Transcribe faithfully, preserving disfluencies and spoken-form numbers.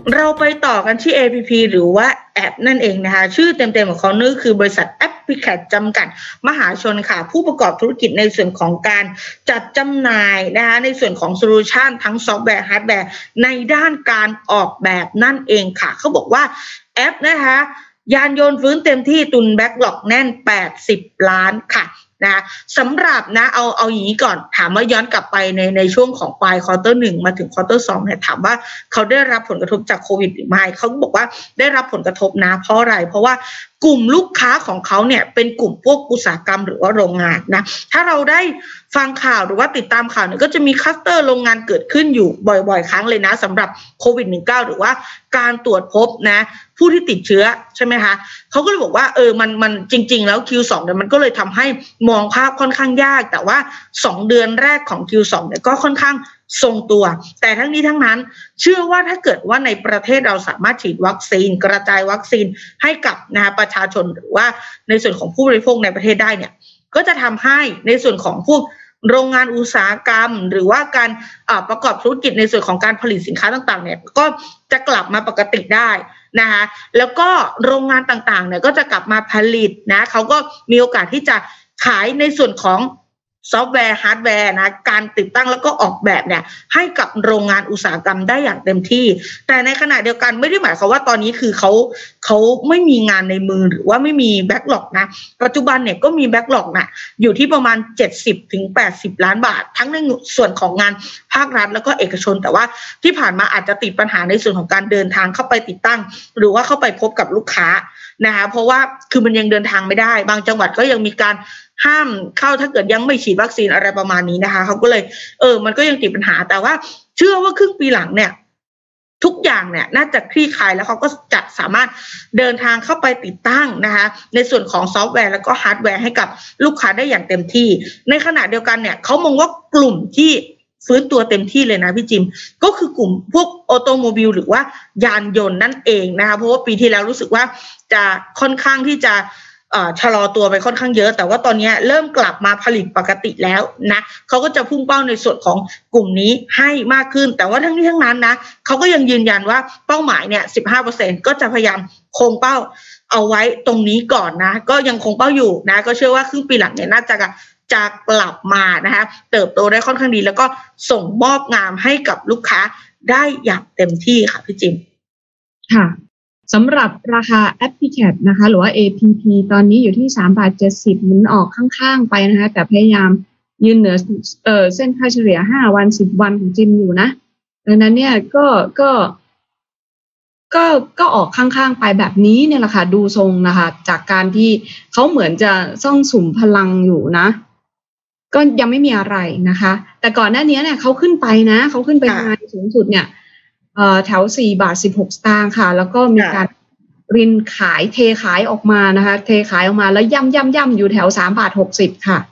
เราไปต่อกันที่ เอ พี พี หรือว่าแอปนั่นเองนะคะชื่อเต็มๆของเขานี่คือบริษัทแอปพลิเคชันจำกัดมหาชนค่ะผู้ประกอบธุรกิจในส่วนของการจัดจำหน่ายนะคะในส่วนของโซลูชันทั้งซอฟต์แวร์ฮาร์ดแวร์ในด้านการออกแบบนั่นเองค่ะเขาบอกว่าแอปนะคะยานยนต์ฟื้นเต็มที่ตุนแบ็กหลอกแน่นแปดสิบล้านค่ะนะสำหรับนะเอาเอาอย่างนี้ก่อนถามว่าย้อนกลับไปในในช่วงของปลายควอเตอร์หนึ่งมาถึงควอเตอร์สองเนี่ยถามว่าเขาได้รับผลกระทบจากโควิดหรือไม่เขาบอกว่าได้รับผลกระทบนะเพราะอะไรเพราะว่ากลุ่มลูกค้าของเขาเนี่ยเป็นกลุ่มพวกอุตสาหกรรมหรือว่าโรงงานนะถ้าเราได้ฟังข่าวหรือว่าติดตามข่าวเนี่ยก็จะมีคลัสเตอร์โรงงานเกิดขึ้นอยู่บ่อยๆครั้งเลยนะสำหรับโควิด สิบเก้า หรือว่าการตรวจพบนะผู้ที่ติดเชื้อใช่ไหมคะเขาก็เลยบอกว่าเออมันมันจริงๆแล้ว คิว สอง เนี่ยมันก็เลยทำให้มองภาพค่อนข้างยากแต่ว่าสองเดือนแรกของ คิว สอง เนี่ยก็ค่อนข้างทรงตัวแต่ทั้งนี้ทั้งนั้นเชื่อว่าถ้าเกิดว่าในประเทศเราสามารถฉีดวัคซีนกระจายวัคซีนให้กับนะคะประชาชนหรือว่าในส่วนของผู้บริโภคในประเทศได้เนี่ยก็จะทำให้ในส่วนของพวกโรงงานอุตสาหกรรมหรือว่าการประกอบธุรกิจในส่วนของการผลิตสินค้าต่างๆเนี่ยก็จะกลับมาปกติได้นะคะแล้วก็โรงงานต่างๆเนี่ยก็จะกลับมาผลิตนะเขาก็มีโอกาสที่จะขายในส่วนของซอฟต์แวร์ฮาร์ดแวร์นะการติดตั้งแล้วก็ออกแบบเนี่ยให้กับโรงงานอุตสาหกรรมได้อย่างเต็มที่แต่ในขณะเดียวกันไม่ได้หมายความว่าตอนนี้คือเขาเขาไม่มีงานในมือหรือว่าไม่มีแบ็คล็อกนะปัจจุบันเนี่ยก็มีแบ็คล็อกนะอยู่ที่ประมาณ เจ็ดสิบถึงแปดสิบ ล้านบาททั้งในส่วนของงานภาครัฐแล้วก็เอกชนแต่ว่าที่ผ่านมาอาจจะติดปัญหาในส่วนของการเดินทางเข้าไปติดตั้งหรือว่าเข้าไปพบกับลูกค้านะคะเพราะว่าคือมันยังเดินทางไม่ได้บางจังหวัดก็ยังมีการห้ามเข้าถ้าเกิดยังไม่ฉีดวัคซีนอะไรประมาณนี้นะคะเขาก็เลยเออมันก็ยังติดปัญหาแต่ว่าเชื่อว่าครึ่งปีหลังเนี่ยทุกอย่างเนี่ยน่าจะคลี่คลายแล้วเขาก็จะสามารถเดินทางเข้าไปติดตั้งนะคะในส่วนของซอฟต์แวร์แล้วก็ฮาร์ดแวร์ให้กับลูกค้าได้อย่างเต็มที่ในขณะเดียวกันเนี่ยเขามองว่ากลุ่มที่ฟื้นตัวเต็มที่เลยนะพี่จิมก็คือกลุ่มพวกออโตโมบิลหรือว่ายานยนต์นั่นเองนะคะเพราะว่าปีที่แล้วรู้สึกว่าจะค่อนข้างที่จะชะลอตัวไปค่อนข้างเยอะแต่ว่าตอนนี้เริ่มกลับมาผลิตปกติแล้วนะเขาก็จะพุ่งเป้าในส่วนของกลุ่มนี้ให้มากขึ้นแต่ว่าทั้งนี้ทั้งนั้นนะเขาก็ยังยืนยันว่าเป้าหมายเนี่ย สิบห้าเปอร์เซ็นต์ ก็จะพยายามคงเป้าเอาไว้ตรงนี้ก่อนนะก็ยังคงเป้าอยู่นะก็เชื่อว่าครึ่งปีหลังเนี่ยน่าจะจะกลับมานะคะเติบโตได้ค่อนข้างดีแล้วก็ส่งมอบงานให้กับลูกค้าได้อย่างเต็มที่ค่ะพี่จิมค่ะสำหรับราคาแอปพลิเคชันนะคะหรือว่า เอ พี พี ตอนนี้อยู่ที่สามบาทเจ็ดสิบหมุนออกข้างๆไปนะคะแต่พยายามยืนเหนือเอ่อเส้นค่าเฉลี่ยห้าวันสิบวันของจิมอยู่นะดังนั้นเนี่ยก็ก็ก็ก็ออกข้างๆไปแบบนี้เนี่ยแหละค่ะดูทรงนะคะจากการที่เขาเหมือนจะซ่องสุมพลังอยู่นะก็ยังไม่มีอะไรนะคะแต่ก่อนหน้านี้เนี่ยเขาขึ้นไปนะเขาขึ้นไปไฮสูงสุดเนี่ยเอ่อแถวสี่บาทสิบหกสตางค์ค่ะแล้วก็มีการรินขายเทขายออกมานะคะเทขายออกมาแล้วย่ำย่ำย่ำอยู่แถวสามบาทหกสิบค่ะ